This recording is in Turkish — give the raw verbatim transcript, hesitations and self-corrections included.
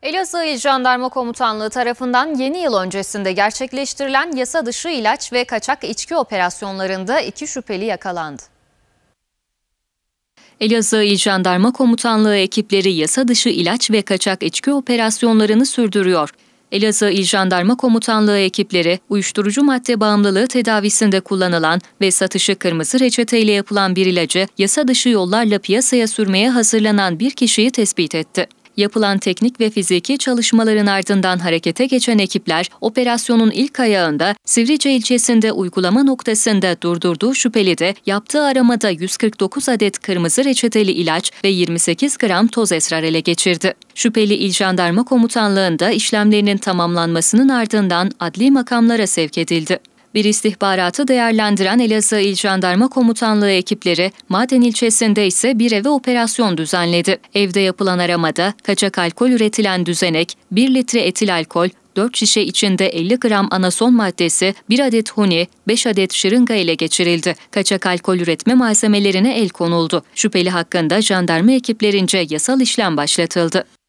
Elazığ İl Jandarma Komutanlığı tarafından yeni yıl öncesinde gerçekleştirilen yasa dışı ilaç ve kaçak içki operasyonlarında iki şüpheli yakalandı. Elazığ İl Jandarma Komutanlığı ekipleri yasa dışı ilaç ve kaçak içki operasyonlarını sürdürüyor. Elazığ İl Jandarma Komutanlığı ekipleri, uyuşturucu madde bağımlılığı tedavisinde kullanılan ve satışı kırmızı reçeteyle yapılan bir ilacı yasa dışı yollarla piyasaya sürmeye hazırlanan bir kişiyi tespit etti. Yapılan teknik ve fiziki çalışmaların ardından harekete geçen ekipler, operasyonun ilk ayağında Sivrice ilçesinde uygulama noktasında durdurduğu şüpheli de yaptığı aramada yüz kırk dokuz adet kırmızı reçeteli ilaç ve yirmi sekiz gram toz esrar ele geçirdi. Şüpheli İl Jandarma Komutanlığı'nda işlemlerinin tamamlanmasının ardından adli makamlara sevk edildi. Bir istihbaratı değerlendiren Elazığ İl Jandarma Komutanlığı ekipleri, Maden ilçesinde ise bir eve operasyon düzenledi. Evde yapılan aramada kaçak alkol üretilen düzenek, bir litre etil alkol, dört şişe içinde elli gram anason maddesi, bir adet huni, beş adet şırınga ele geçirildi. Kaçak alkol üretme malzemelerine el konuldu. Şüpheli hakkında jandarma ekiplerince yasal işlem başlatıldı.